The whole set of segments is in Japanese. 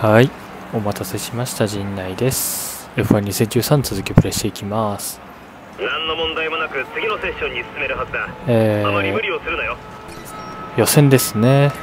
はい、お待たせしました。陣内です。F12013 続きプレイしていきます。 何の問題もなく次のセッションに進めるはずだ。あまり無理をするなよ。 予選ですね。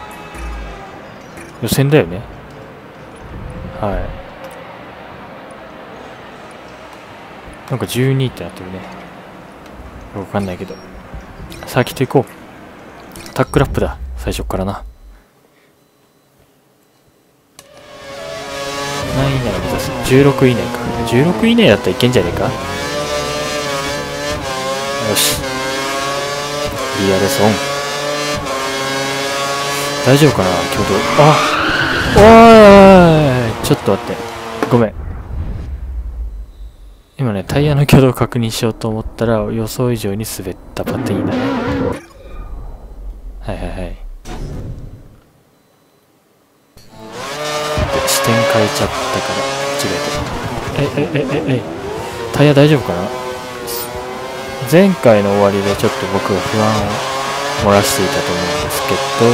予選だよね。はい。なんか12ってなってるね。わかんないけど。サーキット行こう。タックラップだ。最初からな。何位以内を目指す。16位以内か。16位以内だったらいけんじゃねえか。よし。リアレソン。大丈夫かな挙動。おーい、ちょっと待って。ごめん。今ね、タイヤの挙動を確認しようと思ったら、予想以上に滑ったパティーンだね。はいはいはい。視点変えちゃったから間違えて。タイヤ大丈夫かな。前回の終わりでちょっと僕は不安を漏らしていたと思うんですけど、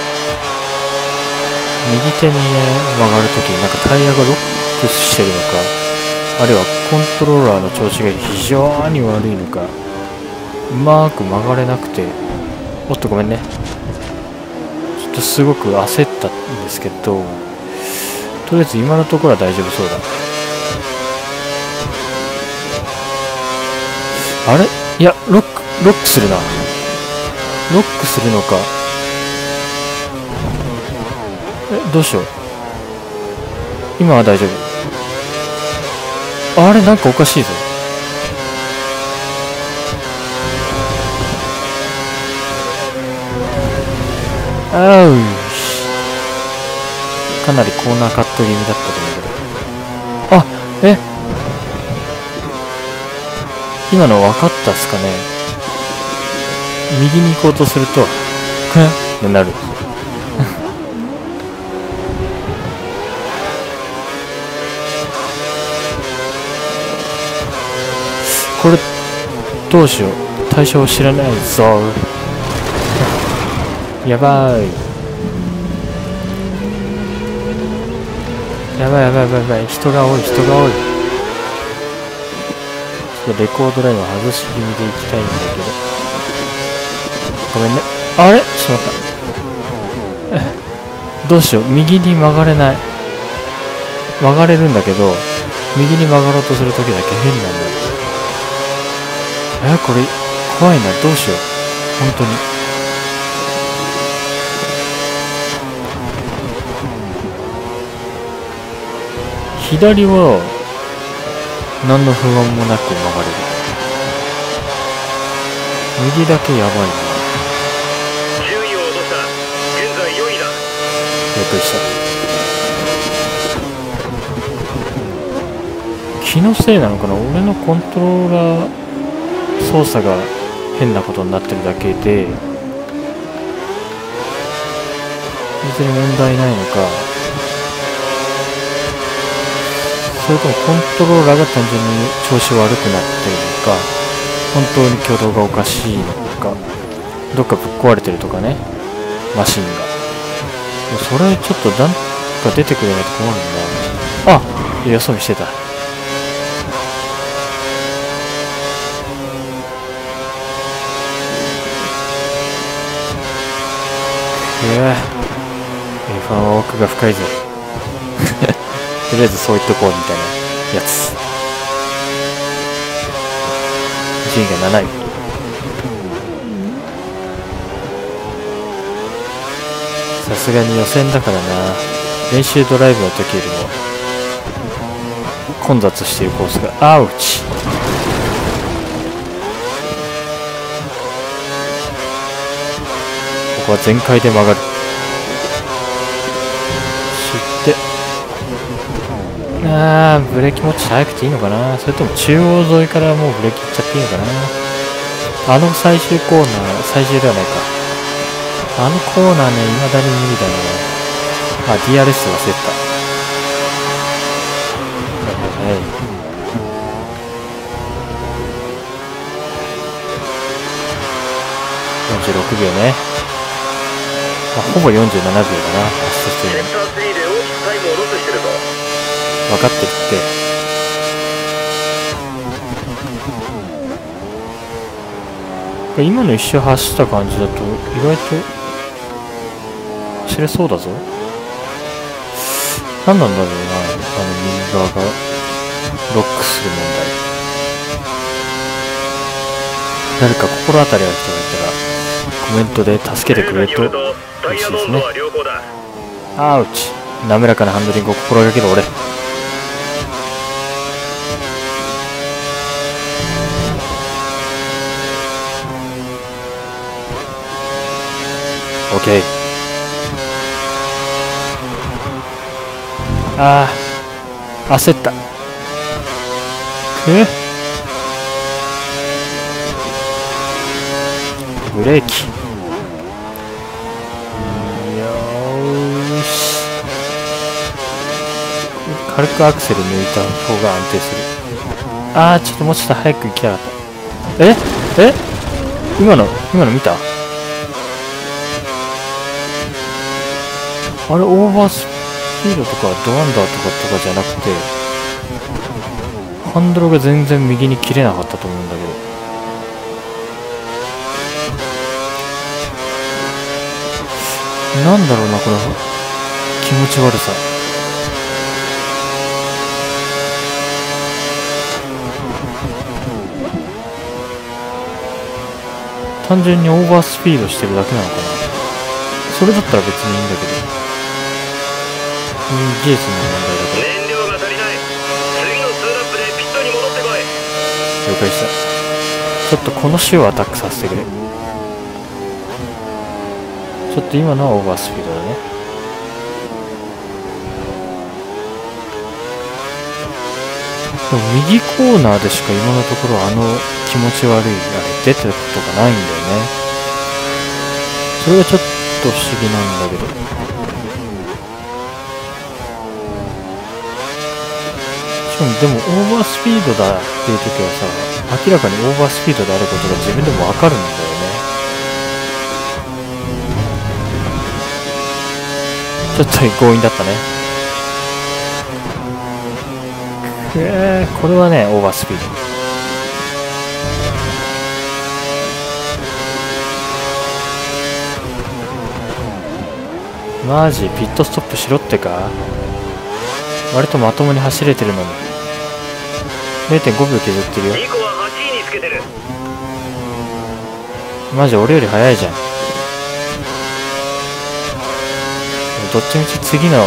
右手にね曲がるときになんかタイヤがロックしてるのか、あるいはコントローラーの調子が非常に悪いのか、うまく曲がれなくて、おっとごめんね、ちょっとすごく焦ったんですけど、とりあえず今のところは大丈夫そうだ。あれ、いや、ロックするな。ロックするのか。どうしよう。今は大丈夫。あれ、なんかおかしいぞ。あうし。かなりコーナーカット気味だったと思うけど。あ、今の分かったっすかね。右に行こうとすると、クンってなる。これ、どうしよう。対象知らないぞ。やばい。やばいやばいやばいやばい。人が多い、人が多い。レコードラインを外し気味でいきたいんだけど。ごめんね。あれしまった。どうしよう。右に曲がれない。曲がれるんだけど、右に曲がろうとするときだけ変なんだ。これ、怖いな。どうしよう。本当に。左は、何の不安もなく曲がれる。右だけやばいな。 順位を落とした。現在4位だ。 びっくりした。気のせいなのかな。俺のコントローラー操作が変なことになってるだけで、別に問題ないのか、それともコントローラーが単純に調子悪くなってるのか、本当に挙動がおかしいのか、どっかぶっ壊れてるとかね、マシンが。それちょっとなんか出てくれないと困るんだ。あ、よそ見してた。F1 は奥が深いぞ。とりあえずそう言っとこうみたいなやつ。順位が7位。さすがに予選だからな。練習ドライブの時よりも混雑しているコースが。アウチ。ここは全開で曲がる。知って。ブレーキ持ち早くていいのかな。それとも中央沿いからもうブレーキいっちゃっていいのかな。あの最終コーナー、最終ではないか。あのコーナーね、未だに無理だな。DRS 忘れてた。はい。46秒ね。ほぼ47秒だな。 セクター3で大きくタイム戻すしてるぞ。 分かってるって。今の一周走った感じだと意外と走れそうだぞ。何なんだろうな、右側がロックする問題。誰か心当たりある人がいたらコメントで助けてくれると嬉しいですね。アウチ。滑らかなハンドリングを心がける俺。オッケー。ああ、焦った。ブレーキ。よーし。軽くアクセル抜いた方が安定する。ああ、ちょっともうちょっと早く行きたかった。今の見た？あれ、オーバースピードとかドアンダーとかじゃなくて、ハンドルが全然右に切れなかったと思うんだけど。なんだろうな、この気持ち悪さ。単純にオーバースピードしてるだけなのかな。それだったら別にいいんだけど。技術の問題だから。 燃料が足りない。次の2ラップでピットに戻ってこい。 了解した。ちょっとこの種をアタックさせてくれ。ちょっと今のはオーバースピードだね。でも右コーナーでしか今のところ気持ち悪いあれ出てることがないんだよね。それがちょっと不思議なんだけど。でもオーバースピードだっていう時はさ、明らかにオーバースピードであることが自分でも分かるんだよね。ちょっと強引だったね。これはね、オーバースピード。マジピットストップしろってか。割とまともに走れてるのに 0.5 秒削ってるよ。マジ俺より速いじゃん。どっちみち次の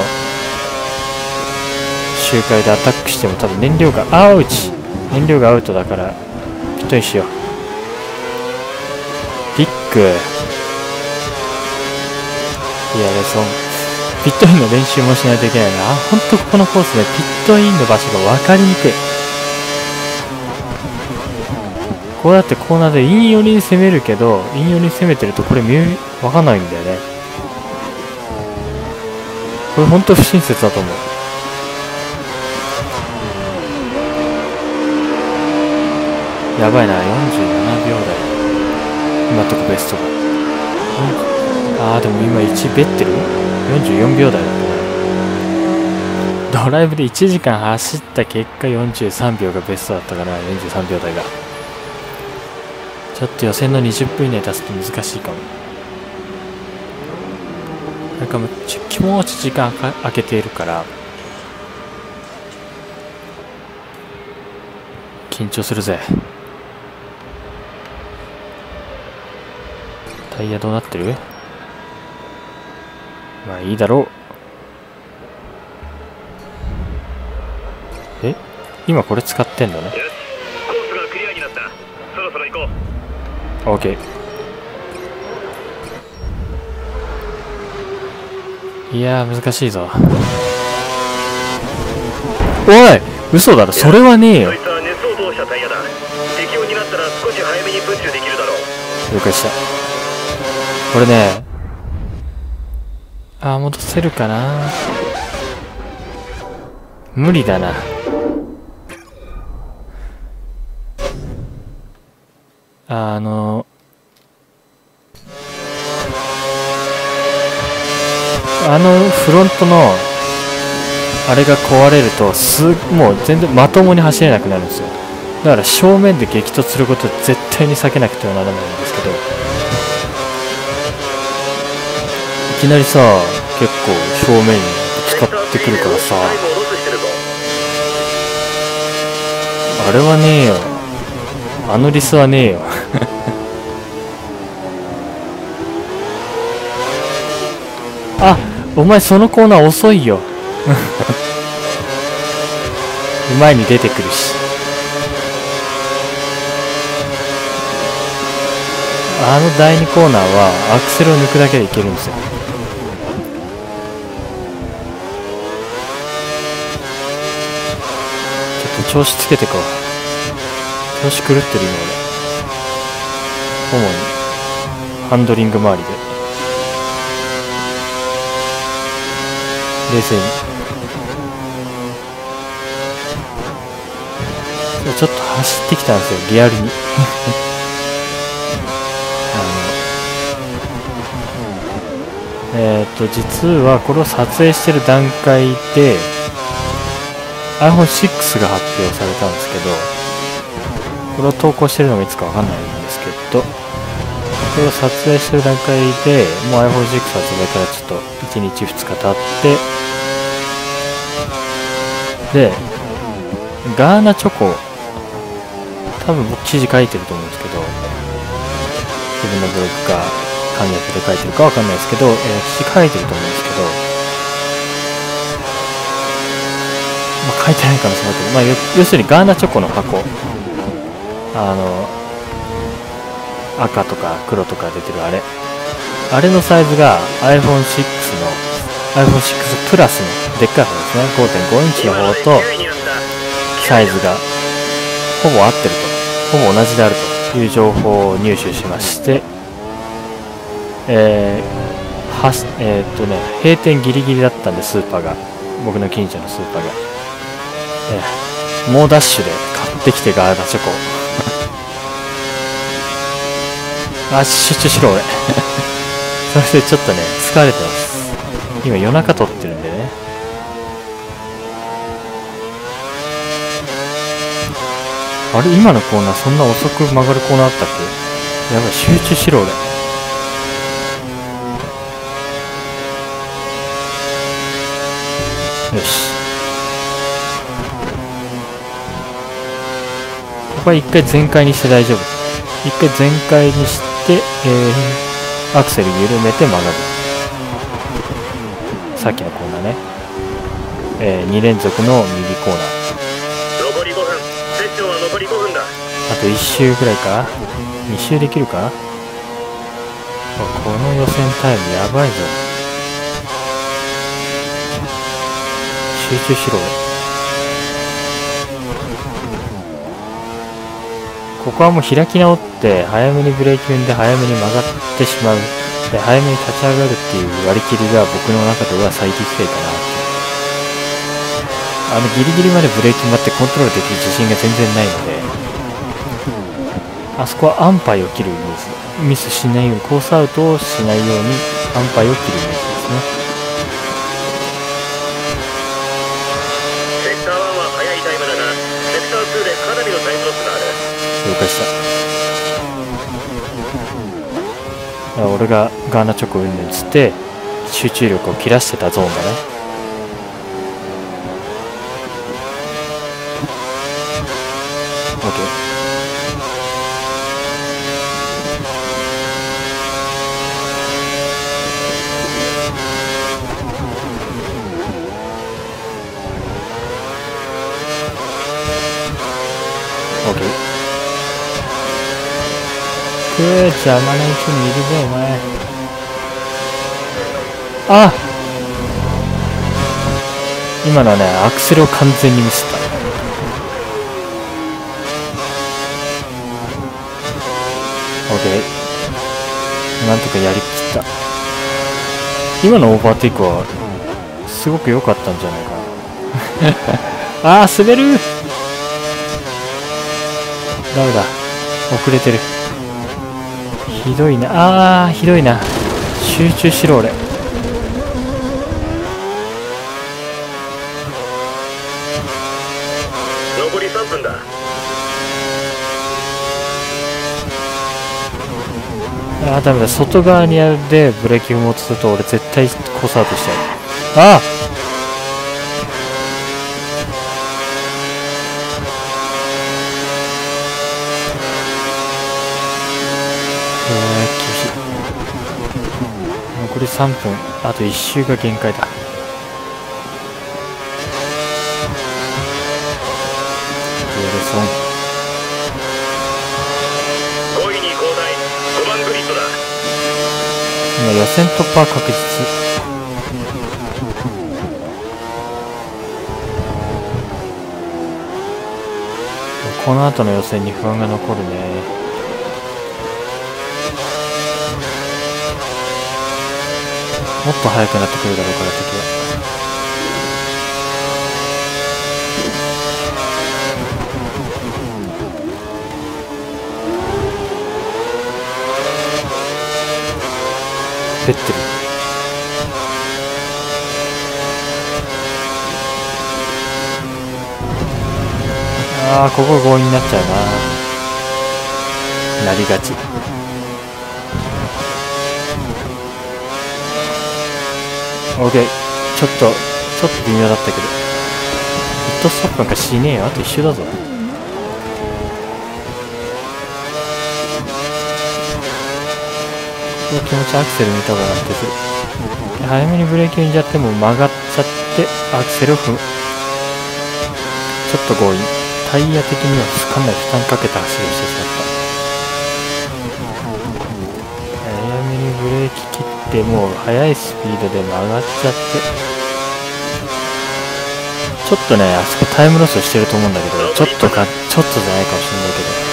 周回でアタックしても多分燃料がアウトだからピットにしよう。ピック。いやピットインの練習もしないといけないな。ほんとこのコースでピットインの場所が分かりにくい。こうやってコーナーでイン寄りに攻めるけど、イン寄りに攻めてるとこれ分かんないんだよね。これほんと不親切だと思う。やばいな、47秒台。今んとこベストが。でも今1ベッテル44秒台だね。ドライブで1時間走った結果43秒がベストだったかな。43秒台がちょっと予選の20分以内出すと難しいかも。なんかもう気持ち時間空けているから緊張するぜ。タイヤどうなってる？まあいいだろう。今これ使ってんだね。 コースがクリアになった。そろそろ行こう。 オッケー。いやー難しいぞ。おい嘘だろ、それはねえよ。 そいつは熱を通したタイヤだ。適温になったら少し早めにプッシュできるだろう。 了解した。これね、戻せるかな。無理だな。フロントのあれが壊れるともう全然まともに走れなくなるんですよ。だから正面で激突することは絶対に避けなくてはならないんですけど、いきなりさ結構正面に使ってくるからさ、あれはねえよ、あのリスはねえよあ、お前そのコーナー遅いよ前に出てくるし、あの第2コーナーはアクセルを抜くだけでいけるんですよ。ちょっと調子つけてこう。調子狂ってる今俺。主にハンドリング周りで冷静にちょっと走ってきたんですよ、リアルに実はこれを撮影してる段階で iPhone6 が発表されたんですけど、これを投稿してるのがいつかわかんないんですけど、これを撮影してる段階でもう iPhone6 発売からちょっと1日2日経って、でガーナチョコ、多分僕記事書いてると思うんですけど、自分のブログか簡略で書いてるかわかんないですけど、記事書いてると思うんですけど、書いてないかもしれないけど、要するにガーナチョコの箱、赤とか黒とか出てるあれのサイズが iPhone6 プラスのでっかい方ですね、 5.5 インチの方とサイズがほぼ合ってると、ほぼ同じであるという情報を入手しまして、閉店ギリギリだったんで、スーパーが、僕の近所のスーパーが、猛ダッシュで買ってきてガーナチョコ集中しろ俺それでちょっとね疲れてます。今夜中撮ってるんでね。あれ、今のコーナーそんな遅く曲がるコーナーあったっけ。やばい、集中しろ俺。よし、ここは一回全開にして大丈夫。一回全開にして、アクセル緩めて曲がる。さっきのコーナーね、2連続の右コーナー。 残り5分、セッションは残り5分だ。 あと1周ぐらいか、2周できるか。この予選タイムやばいぞ。集中しろ。ここはもう開き直って早めにブレーキ踏んで早めに曲がってしまう、で早めに立ち上がるっていう割り切りが僕の中では最適解かな。ギリギリまでブレーキ待ってコントロールできる自信が全然ないので、あそこは安牌を切るイメージ、ミスしないように、コースアウトをしないように安牌を切るイメージですね。 セクター1は速いタイムだが、セクター2でかなりのタイムロスがある。 了解した。俺がガーナチョコうんぬんつって集中力を切らしてたゾーンだね。OK。邪魔な位置にいるぜお前。あ、今のはねアクセルを完全にミスった。OK、なんとかやりきった。今のオーバーテイクはすごく良かったんじゃないかなあー滑る。ダメだ、遅れてる。ひどいな、ひどいな。集中しろ俺。 あーダメだ、外側にあるでブレーキ踏もうとすると俺絶対コースアウトしちゃう。ああ厳しい。残り3分、あと1周が限界だ。今予選突破は確実。この後の予選に不安が残るね。もっと速くなってくるだろうから敵は。ベッテル。ああ、ここ強引になっちゃうな。なりがち。オーケー。ちょっと微妙だったけど。ヒットストップなんかしねえよ。あと一周だぞ。気持ちアクセル見た方が安定する。早めにブレーキを入れちゃっても曲がっちゃってアクセルを踏む。ちょっと強引。タイヤ的にはかなり負担かけた走りをしてしまった。早めにブレーキ切ってもう速いスピードで曲がっちゃって、ちょっとねあそこタイムロスしてると思うんだけど、ちょっとじゃないかもしれないけど。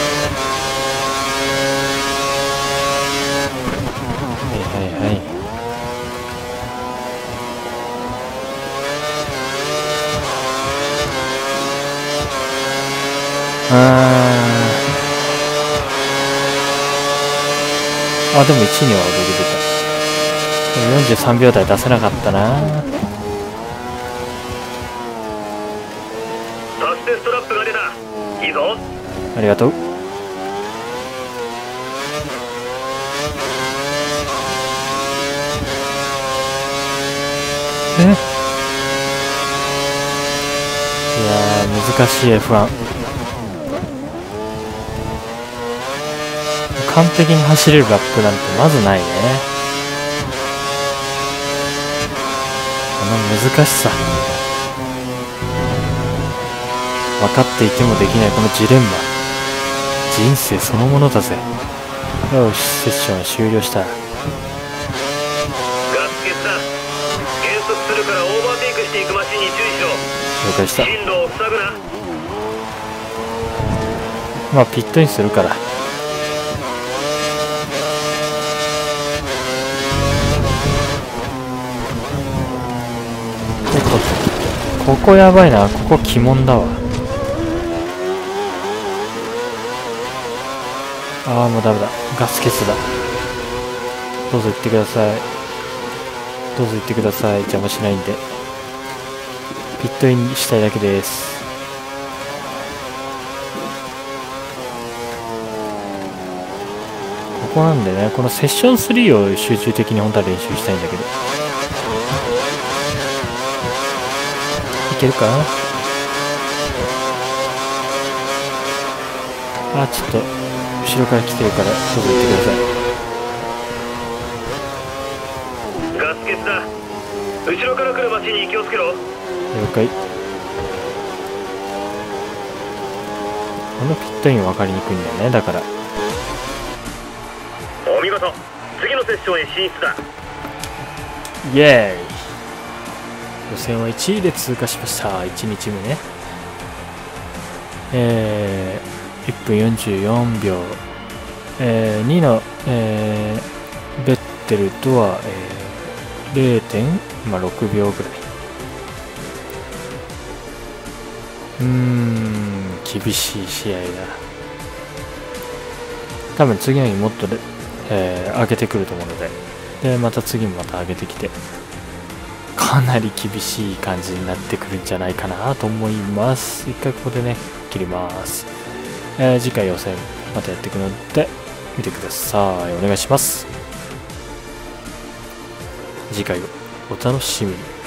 あ、でも1には踊り出た。43秒台出せなかったな。 そしてストラップが出た。いいぞ。 ありがとう。いやー難しい F1。完璧に走れるラップなんてまずないね。この難しさ、分かっていてもできないこのジレンマ、人生そのものだぜ。よし、セッション終了した。 ガス欠だ。減速するからオーバーテイクしていくマシンに注意しろ。 了解した。 進路を塞ぐな。 まあピットインするから。ここやばいな。ここ鬼門だわ。ああもうダメだ。ガス欠だ。どうぞ行ってください。どうぞ行ってください。邪魔しないんで。ピットインしたいだけです。ここなんでね、このセッション3を集中的に本当は練習したいんだけど。いけるかな。あ、ちょっと後ろから来てるからどうぞ行ってください。 ガス欠だ。後ろから来るマシンに気をつけろ。 了解。このピットイン分かりにくいんだよね。だからお見事。次のセッションへ進出だ。 イエーイ。予選は1位で通過しました。1日目ね。1分44秒、2の、ベッテルとは、0.6 秒ぐらい。厳しい試合だ。多分次の日もっとで、上げてくると思うので、また次もまた上げてきて、かなり厳しい感じになってくるんじゃないかなと思います。一回ここでね切ります。次回予選またやっていくので、 みてください。お願いします。次回をお楽しみに。